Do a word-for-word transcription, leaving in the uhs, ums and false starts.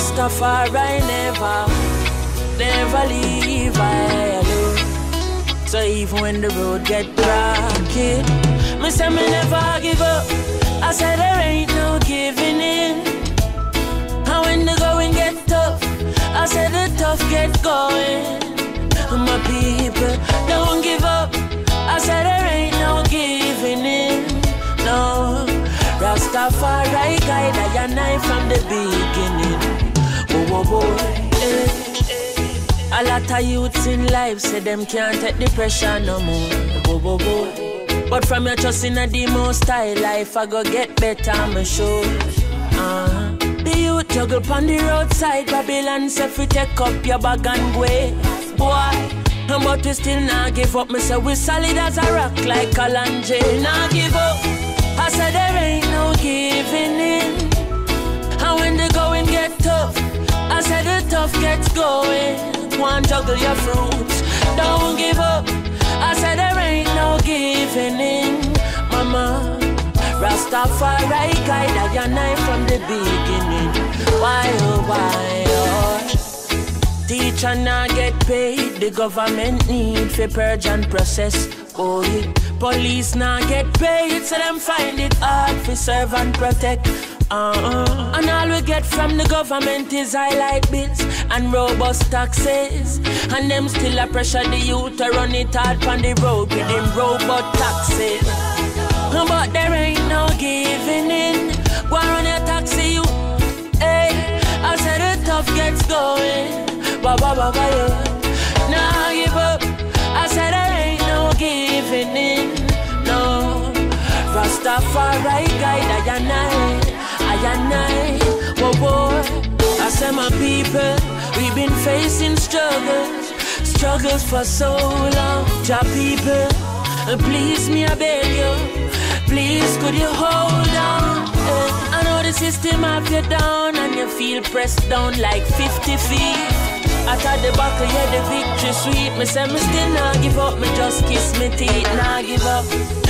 Rastafari never, never leave I alone. So even when the road get rocky, me say me never give up. I said there ain't no giving in. And when the going get tough, I said the tough get going. My people, don't give up. I said there ain't no giving in. No, Rastafari guide I and I from the beginning. Whoa, whoa, whoa. Eh. A lot of youths in life say them can't take the pressure no more. Whoa, whoa, whoa. But from your trust in the most high life, I go get better, I'm sure. Uh-huh. The youth juggle on the roadside, Babylon say fi take up your bag and way. Boy, but we still not give up. Me say we solid as a rock like Kalanje. Not give up. I said there ain't no giving in. And when the going get tough, I said the tough gets going. One juggle your fruits, don't give up. I said there ain't no giving in, mama. Rastafari guide I and I from the beginning. Why oh why oh? Teacher not get paid, the government need for purge and process. Boy, police not get paid, so them find it hard for serve and protect. Uh-uh. And all we get from the government is highlight bills and robust taxes. And them still a pressure the youth to run it hard on the road with them robot taxes. But there ain't no giving in. Go and run your taxi, you. Hey, I said the tough gets going. Ba ba ba ba yeah. Nah give up. I said there ain't no giving in. No, Rastafari guide I and I. I and I, whoa, whoa. I said my people, we've been facing struggles, struggles for so long. Ja people, please me I beg you, please could you hold on? I know the system have you down and you feel pressed down like fifty feet. After the buckle, yeah, the victory sweet. Me say me still not give up, me just kiss me teeth, not give up.